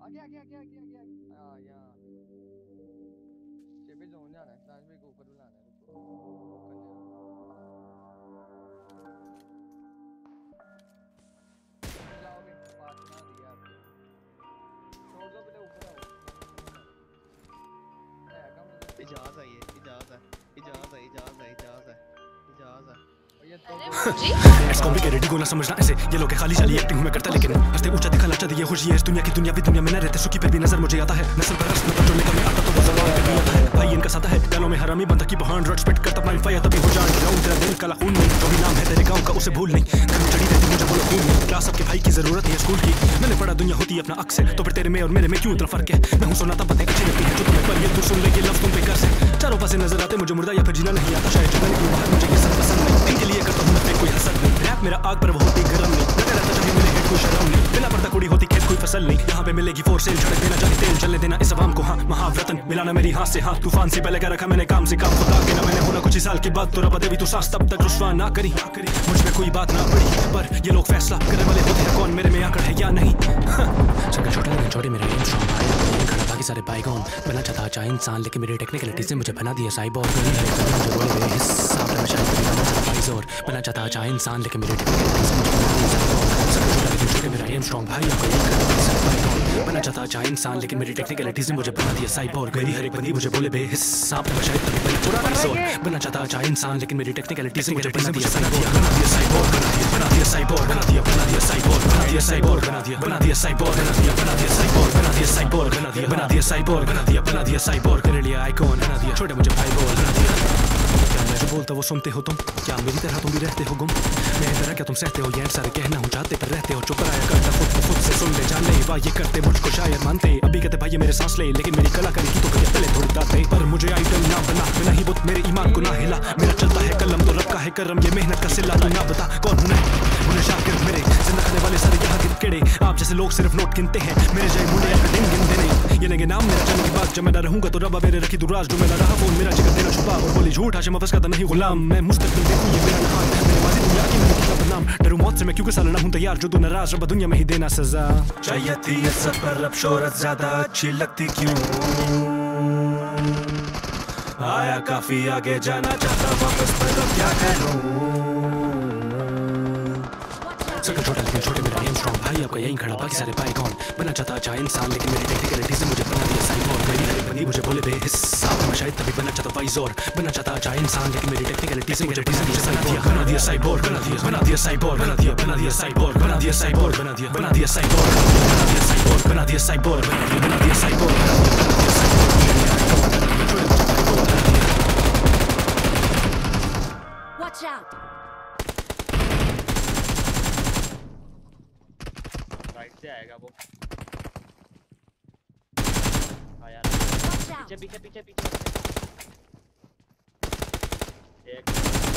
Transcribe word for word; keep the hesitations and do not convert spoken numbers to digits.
आगे आगे आगे आगे आगे हां यहां शेबे जोन जाना है दानिश भाई को ऊपर बुलाना है रुको जाओगे पास ना दिया आपके छोड़ दो पहले ऊपर आओ है कम इजाज़ है ये इजाज़ है इजाज़ है इजाज़ है इजाज़ है इजाज़ है It's complicated को ना समझना ऐसे ये लोग खाली चाली एक्टिंग हूँ मैं करता लेकिन हंसते ऊंचा दिखाना चाहती है खुशी है इस दुनिया की दुनिया भी दुनिया में न रहते सुखी फिर भी नजर मुझे आता है नस्ल पर रस्म पर चढ़ने का मैं आता तो वो जवान कर दिया है भाई इनका साथा है गालों में हरामी बंदा की बहान रट स्पिट करता अपना फायर तभी हो जान जाऊं तेरा दिल काला खून नहीं कभी नाम है तेरे गांव का उसे भूल नहीं घर में चढ़ी रहती मुझे बोलो खून नहीं क्लास सबके भाई की जरूरत है स्कूल की मैंने पढ़ा दुनिया होती है अपना अक्स है तो फिर तेरे में और मेरे में क्यों इतना फर्क है मैं हूं सुनाता बातें अच्छी लगती है जो तुम्हें पर ये तू सुन ले ये लफ्ज तुम पे कर से चारों पासे नजर आते मुझे मुर्दा या फिर जीना नहीं आता शायद जुबान की बाहर मुझे ये सब पसंद नहीं इनके लिए करता हूं मैं कोई हसद नहीं रैप मेरा आग पर वो होती गरम नहीं लगा रहता जब मेरे हेड कोई शर्म नहीं बिना पर्दा कुड़ी होती खेत कोई फसल नहीं यहाँ पे मिलेगी फोर सेल झड़क देना जाने तेल चलने देना इस अवाम को हाँ महाव्रतन मिलाना मेरी हाथ से हाथ तूफान से पहले कर रखा मैंने काम से काम खुदा के ना मैंने होना कुछ ही साल के बाद तो रब दे भी तू सांस तब तक रुस्वा ना करी मुझ में कोई बात ना पड़ी पर ये लोग फैसला करने वाले होते हैं कौन मेरे में आकर है या नहीं शक्ल छोटा लेकिन छोटी मेरा एम स्ट्रांग भाई खड़ा बाकी सारे बाइगॉन बना चाहता अच्छा इंसान लेकिन मेरी टेक्निकलिटी से मुझे बना दिया साइबोर्ग हिसाब में शायद और बना चाहता अच्छा इंसान लेकिन मेरी टेक्निकलिटी से मुझे बना दिया साइबोर्ग छोटे मेरा एम स्ट्रांग भाई आपको यही बना चाहता अच्छा इंसान लेकिन मेरी टेक्निकलिटी से मुझे बना दिया साइबोर्ग मेरी हर एक बंदी मुझे बोले बेहिसाब में शायद तभी बना छोटा फाइजोर बना चाहता अच्छा इंसान लेकिन मेरी टेक्निकलिटी से मुझे बना दिया साइबोर्ग बना दिया साइबोर्ग बना दिया साइबोर्ग बना दिया बना दिया साइबोर्ग बना दिया साइबोर्ग बना दिया बना दिया साइबोर्ग बना दिया बना दिया साइबोर्ग बना दिया साइबोर्ग बना दिया बना दिया साइबोर्ग बना दिया बना दिया साइबोर्ग तेरे लिए आइकॉन बना दिया छोटे मुझे भाई बोल बना दिया क्या मैं जो बोलता वो सुनते हो तुम क्या मेरी तरह तुम भी रहते हो गुम मेरी तरह क्या तुम सहते हो ये सारे कहना हूँ चाहते पर रहते हो चुप रहा करता खुद को खुद से सुन ले जान ले वाह ये करते मुझको शायद मानते अभी कहते भाई ये मेरे सांस ले लेकिन मेरी कलाकारी की तो कभी पहले थोड़ी दाते पर मुझे आइडल ना बना मैं नहीं बुत मेरे ईमान को ना हिला मेरा चलता है कलम तो रखा है करम ये मेहनत का सिला तू ना बता कौन हूँ मैं मुझे शाकिर मेरे जिंदा खाने वाले सारे यहाँ गिर केड़े आप जैसे लोग सिर्फ नोट गिनते हैं मेरे जय मुंडे या दिन गिनते नहीं ये लेंगे नाम मेरा जन्म की बात जब मैं ना रहूंगा तो रबा मेरे रखी दुराज जो मैं ना रहा वो मेरा जिगर तेरा छुपा और बोली झूठ हाशिम अफस का तो नहीं गुलाम मैं मुस्तकिल देखूं ये मेरा नहान मेरे माजी दुनिया की मैं का बदनाम डरूं मौत से मैं क्योंकि साला ना हूं तैयार जो तू नाराज रब दुनिया में ही देना सजा चाहिए थी इज्जत पर अब शोहरत ज्यादा अच्छी लगती क्यों आया काफी आगे जाना चाहता वापस पर अब क्या करूं सकल छोटा लेकिन छोटे मेरा एम स्ट्रांग भाई आपका यहीं खड़ा बाकी सारे बाइगॉन बना चाहता अच्छा इंसान लेकिन मेरी टेक्निकलिटी से मुझे बना दिया साइबोर्ग मेरी हर एक बंदी मुझे बोले बेहिसाब मैं शायद तभी बना चाहता फाइजोर बना चाहता अच्छा इंसान लेकिन मेरी टेक्निकलिटी से मुझे बना दिया साइबोर्ग बना दिया साइबोर्ग बना दिया बना दिया साइबोर्ग बना दिया बना दिया साइबोर्ग बना दिया साइबोर्ग बना दिया बना दिया साइबोर्ग बना दिया साइबोर्ग बना दिया साइबोर्ग बना दिया बना दिया साइबोर्ग बना दिया बना दिया साइबोर्ग Watch out! राइट से आएगा वो आया पीछे पीछे पीछे पीछे एक